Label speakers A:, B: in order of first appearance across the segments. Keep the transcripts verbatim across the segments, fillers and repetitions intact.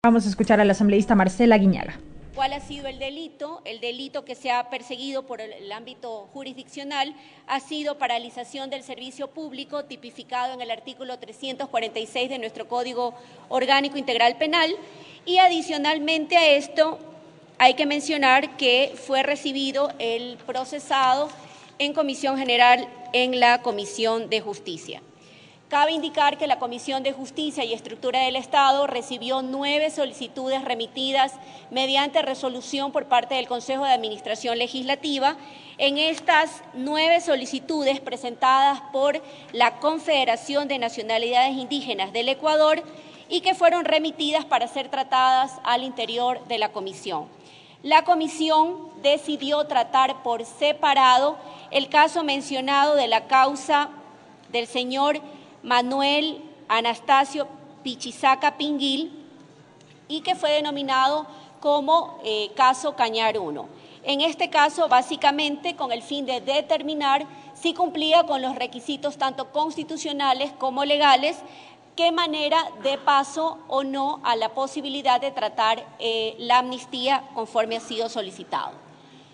A: Vamos a escuchar a la asambleísta Marcela Guiñaga.
B: ¿Cuál ha sido el delito? El delito que se ha perseguido por el ámbito jurisdiccional ha sido paralización del servicio público tipificado en el artículo trescientos cuarenta y seis de nuestro Código Orgánico Integral Penal, y adicionalmente a esto hay que mencionar que fue recibido el procesado en Comisión General en la Comisión de Justicia. Cabe indicar que la Comisión de Justicia y Estructura del Estado recibió nueve solicitudes remitidas mediante resolución por parte del Consejo de Administración Legislativa. En estas nueve solicitudes presentadas por la Confederación de Nacionalidades Indígenas del Ecuador y que fueron remitidas para ser tratadas al interior de la comisión. La comisión decidió tratar por separado el caso mencionado de la causa del señor Manuel Anastasio Pichizaca Pinguil, y que fue denominado como eh, caso Cañar uno. En este caso, básicamente, con el fin de determinar si cumplía con los requisitos tanto constitucionales como legales, qué manera de paso o no a la posibilidad de tratar eh, la amnistía conforme ha sido solicitado.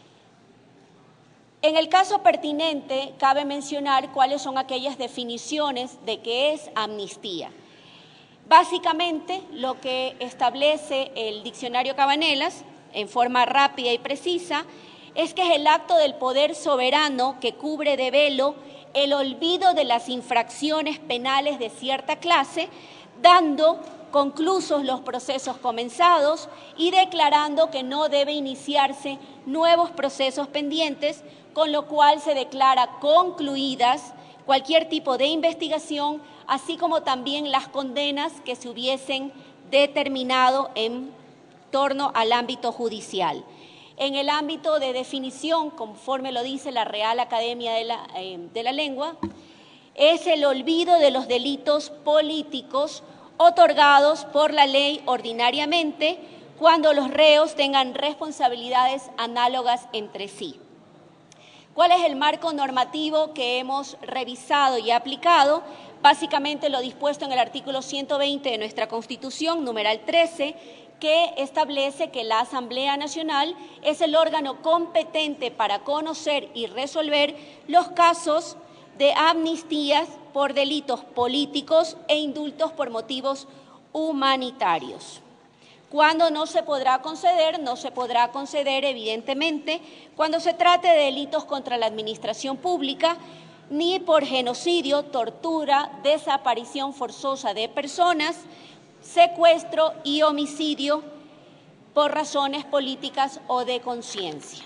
B: En el caso pertinente, cabe mencionar cuáles son aquellas definiciones de qué es amnistía. Básicamente, lo que establece el diccionario Cabanelas, en forma rápida y precisa, es que es el acto del poder soberano que cubre de velo el olvido de las infracciones penales de cierta clase, dando conclusos los procesos comenzados y declarando que no debe iniciarse nuevos procesos pendientes, con lo cual se declara concluidas cualquier tipo de investigación, así como también las condenas que se hubiesen determinado en torno al ámbito judicial. En el ámbito de definición, conforme lo dice la Real Academia de la, eh, de la Lengua, es el olvido de los delitos políticos otorgados por la ley ordinariamente cuando los reos tengan responsabilidades análogas entre sí. ¿Cuál es el marco normativo que hemos revisado y aplicado? Básicamente lo dispuesto en el artículo ciento veinte de nuestra Constitución, numeral trece, que establece que la Asamblea Nacional es el órgano competente para conocer y resolver los casos de amnistías por delitos políticos e indultos por motivos humanitarios. Cuando no se podrá conceder, no se podrá conceder, evidentemente, cuando se trate de delitos contra la administración pública, ni por genocidio, tortura, desaparición forzosa de personas, secuestro y homicidio por razones políticas o de conciencia.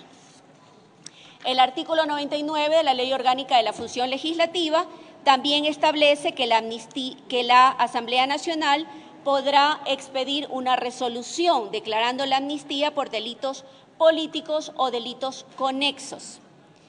B: El artículo noventa y nueve de la Ley Orgánica de la Función Legislativa también establece que la, amnistía, que la Asamblea Nacional podrá expedir una resolución declarando la amnistía por delitos políticos o delitos conexos.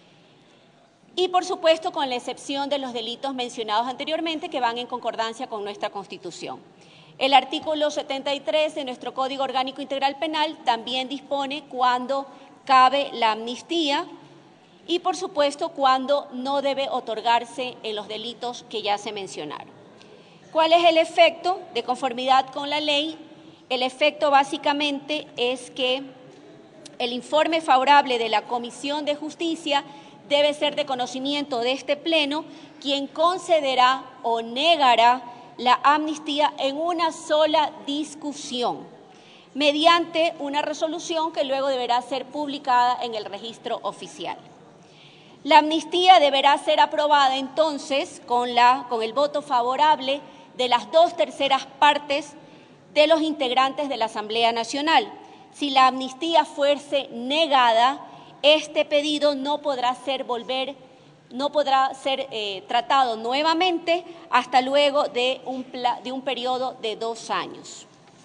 B: Y, por supuesto, con la excepción de los delitos mencionados anteriormente que van en concordancia con nuestra Constitución. El artículo setenta y tres de nuestro Código Orgánico Integral Penal también dispone cuándo cabe la amnistía y, por supuesto, cuándo no debe otorgarse en los delitos que ya se mencionaron. ¿Cuál es el efecto de conformidad con la ley? El efecto básicamente es que el informe favorable de la Comisión de Justicia debe ser de conocimiento de este Pleno, quien concederá o negará la amnistía en una sola discusión, mediante una resolución que luego deberá ser publicada en el registro oficial. La amnistía deberá ser aprobada entonces con, la, con el voto favorable de las dos terceras partes de los integrantes de la Asamblea Nacional. Si la amnistía fuese negada, este pedido no podrá ser volver, no podrá ser eh, tratado nuevamente hasta luego de un, de un periodo de dos años.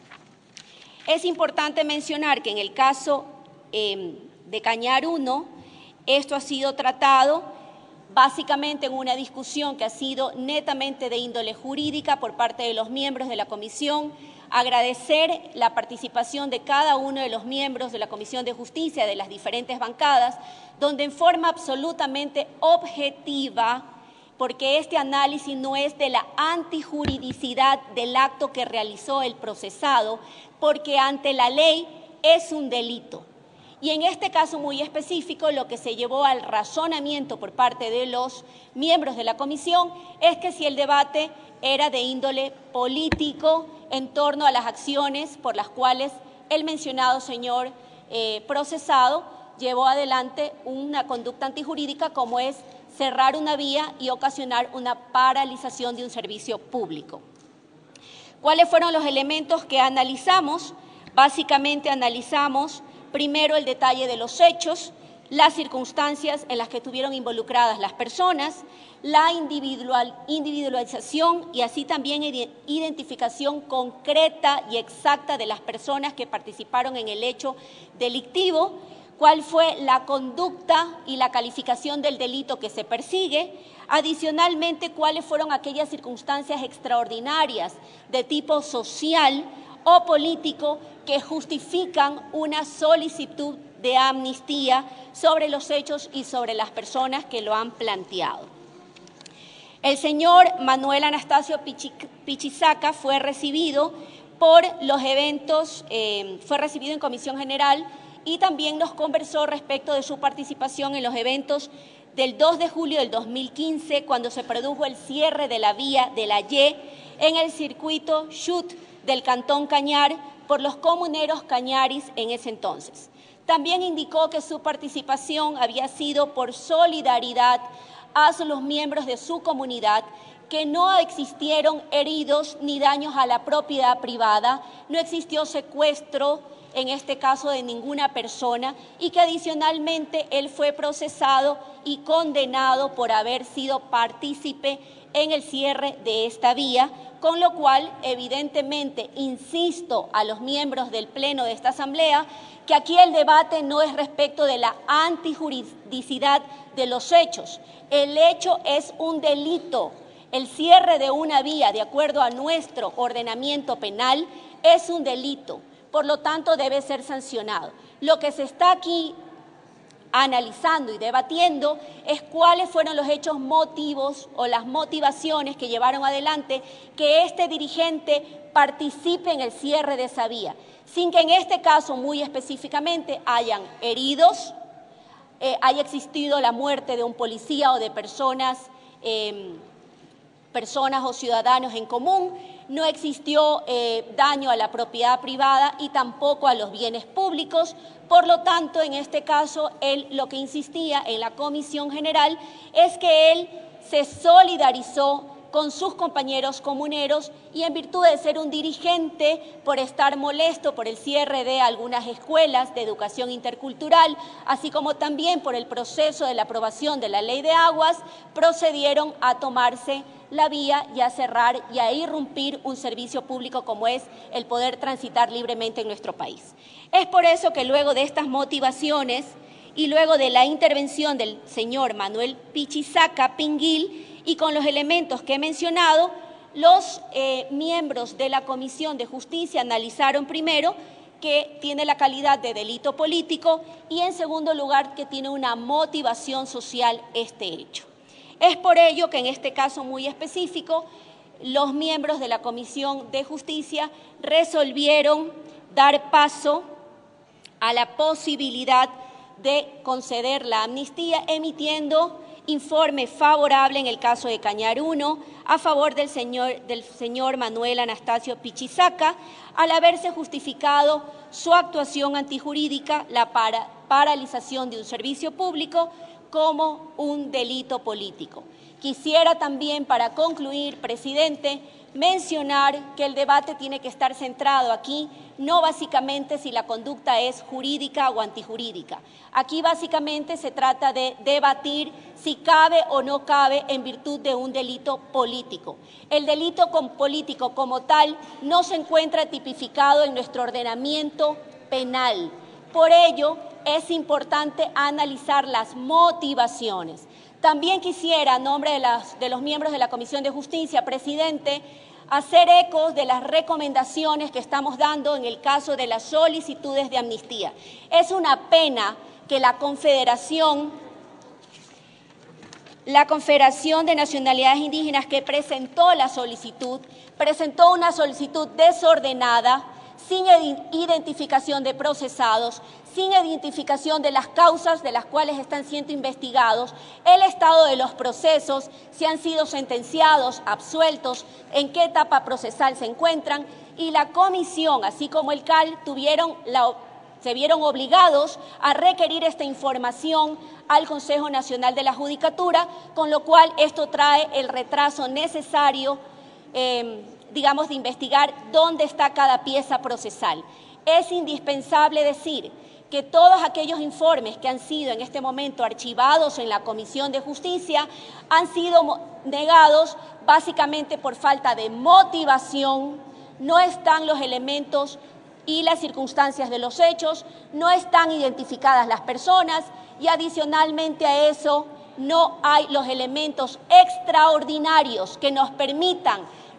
B: Es importante mencionar que en el caso eh, de Cañar uno, esto ha sido tratado básicamente en una discusión que ha sido netamente de índole jurídica por parte de los miembros de la comisión. Agradecer la participación de cada uno de los miembros de la Comisión de Justicia, de las diferentes bancadas, donde en forma absolutamente objetiva porque este análisis no es de la antijuridicidad del acto que realizó el procesado, porque ante la ley es un delito. Y en este caso muy específico, lo que se llevó al razonamiento por parte de los miembros de la comisión es que si el debate era de índole político en torno a las acciones por las cuales el mencionado señor eh, procesado llevó adelante una conducta antijurídica como es cerrar una vía y ocasionar una paralización de un servicio público. ¿Cuáles fueron los elementos que analizamos? Básicamente analizamos primero el detalle de los hechos, las circunstancias en las que estuvieron involucradas las personas, la individual, individualización y así también identificación concreta y exacta de las personas que participaron en el hecho delictivo, cuál fue la conducta y la calificación del delito que se persigue, adicionalmente cuáles fueron aquellas circunstancias extraordinarias de tipo social o político que justifican una solicitud de amnistía sobre los hechos y sobre las personas que lo han planteado. El señor Manuel Anastasio Pichisaca fue recibido por los eventos, eh, fue recibido en Comisión General y también nos conversó respecto de su participación en los eventos del dos de julio del dos mil quince, cuando se produjo el cierre de la vía de la Y en el circuito Chut del Cantón Cañar por los comuneros cañaris en ese entonces. También indicó que su participación había sido por solidaridad hacia los miembros de su comunidad, que no existieron heridos ni daños a la propiedad privada, no existió secuestro, en este caso de ninguna persona, y que adicionalmente él fue procesado y condenado por haber sido partícipe en el cierre de esta vía, con lo cual, evidentemente, insisto a los miembros del Pleno de esta Asamblea que aquí el debate no es respecto de la antijuridicidad de los hechos. El hecho es un delito. El cierre de una vía, de acuerdo a nuestro ordenamiento penal, es un delito. Por lo tanto, debe ser sancionado. Lo que se está aquí analizando y debatiendo es cuáles fueron los hechos motivos o las motivaciones que llevaron adelante que este dirigente participe en el cierre de esa vía, sin que en este caso muy específicamente hayan heridos, eh, haya existido la muerte de un policía o de personas, eh, personas o ciudadanos en común, no existió eh, daño a la propiedad privada y tampoco a los bienes públicos. Por lo tanto, en este caso, él lo que insistía en la Comisión General es que él se solidarizó con sus compañeros comuneros y en virtud de ser un dirigente, por estar molesto por el cierre de algunas escuelas de educación intercultural, así como también por el proceso de la aprobación de la Ley de Aguas, procedieron a tomarse la vía y a cerrar y a irrumpir un servicio público como es el poder transitar libremente en nuestro país. Es por eso que luego de estas motivaciones y luego de la intervención del señor Manuel Pichisaca Pinguil y con los elementos que he mencionado, los eh, miembros de la Comisión de Justicia analizaron primero que tiene la calidad de delito político y en segundo lugar que tiene una motivación social este hecho. Es por ello que en este caso muy específico, los miembros de la Comisión de Justicia resolvieron dar paso a la posibilidad de conceder la amnistía, emitiendo informe favorable en el caso de Cañar uno a favor del señor, del señor Manuel Anastasio Pichisaca, al haberse justificado su actuación antijurídica, la para, paralización de un servicio público, como un delito político. Quisiera también, para concluir, presidente, mencionar que el debate tiene que estar centrado aquí, no básicamente si la conducta es jurídica o antijurídica. Aquí básicamente se trata de debatir si cabe o no cabe en virtud de un delito político. El delito político como tal no se encuentra tipificado en nuestro ordenamiento penal. Por ello, es importante analizar las motivaciones. También quisiera, a nombre de, las, de los miembros de la Comisión de Justicia, presidente, hacer ecos de las recomendaciones que estamos dando en el caso de las solicitudes de amnistía. Es una pena que la Confederación la Confederación de Nacionalidades Indígenas, que presentó la solicitud, presentó una solicitud desordenada, sin identificación de procesados, sin identificación de las causas de las cuales están siendo investigados, el estado de los procesos, si han sido sentenciados, absueltos, en qué etapa procesal se encuentran, y la comisión, así como el C A L, tuvieron la, se vieron obligados a requerir esta información al Consejo Nacional de la Judicatura, con lo cual esto trae el retraso necesario, eh, digamos, de investigar dónde está cada pieza procesal. Es indispensable decir que todos aquellos informes que han sido en este momento archivados en la Comisión de Justicia han sido negados básicamente por falta de motivación, no están los elementos y las circunstancias de los hechos, no están identificadas las personas y adicionalmente a eso no hay los elementos extraordinarios que nos permitan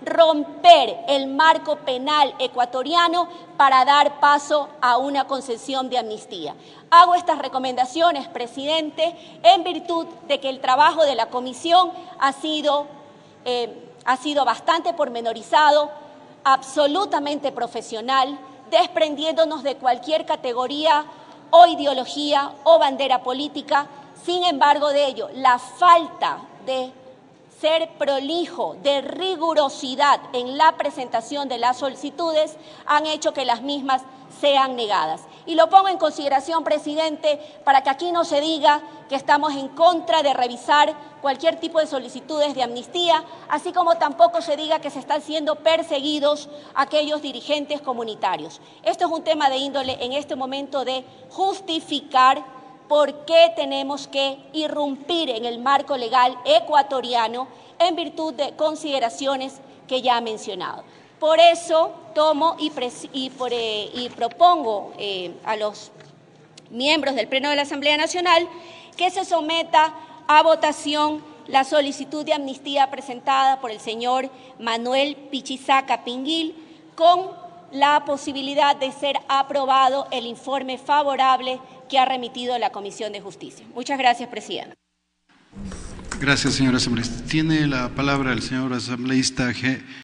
B: romper el marco penal ecuatoriano para dar paso a una concesión de amnistía. Hago estas recomendaciones, presidente, en virtud de que el trabajo de la comisión ha sido, eh, ha sido bastante pormenorizado, absolutamente profesional, desprendiéndonos de cualquier categoría o ideología o bandera política. Sin embargo de ello, la falta de ser prolijo, de rigurosidad en la presentación de las solicitudes han hecho que las mismas sean negadas. Y lo pongo en consideración, presidente, para que aquí no se diga que estamos en contra de revisar cualquier tipo de solicitudes de amnistía, así como tampoco se diga que se están siendo perseguidos aquellos dirigentes comunitarios. Esto es un tema de índole en este momento de justificar por qué tenemos que irrumpir en el marco legal ecuatoriano en virtud de consideraciones que ya he mencionado. Por eso tomo y, y, por, eh, y propongo eh, a los miembros del Pleno de la Asamblea Nacional que se someta a votación la solicitud de amnistía presentada por el señor Manuel Pichizaca Pinguil, con la posibilidad de ser aprobado el informe favorable que ha remitido la Comisión de Justicia. Muchas gracias, presidenta.
C: Gracias, señora asambleísta. Tiene la palabra el señor asambleísta G.